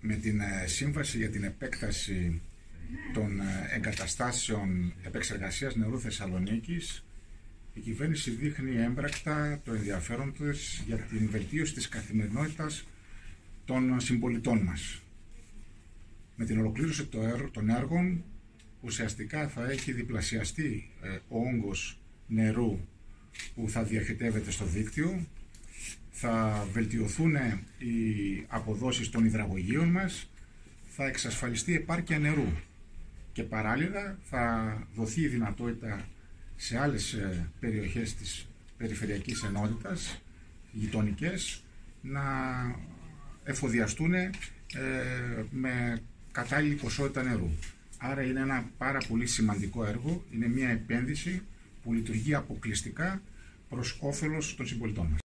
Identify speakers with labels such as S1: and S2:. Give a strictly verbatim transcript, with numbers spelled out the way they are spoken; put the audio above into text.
S1: Με την σύμβαση για την επέκταση των εγκαταστάσεων επεξεργασίας νερού Θεσσαλονίκης, η κυβέρνηση δείχνει έμπρακτα το ενδιαφέρον της για την βελτίωση της καθημερινότητας των συμπολιτών μας. Με την ολοκλήρωση των έργων, ουσιαστικά θα έχει διπλασιαστεί ο όγκος νερού που θα διοχετεύεται στο δίκτυο, θα βελτιωθούν οι αποδόσεις των υδραγωγείων μας, θα εξασφαλιστεί επάρκεια νερού και παράλληλα θα δοθεί η δυνατότητα σε άλλες περιοχές της περιφερειακής ενότητας, γειτονικές, να εφοδιαστούν ε, με κατάλληλη ποσότητα νερού. Άρα είναι ένα πάρα πολύ σημαντικό έργο, είναι μια επένδυση που λειτουργεί αποκλειστικά προς όφελος των συμπολιτών μας.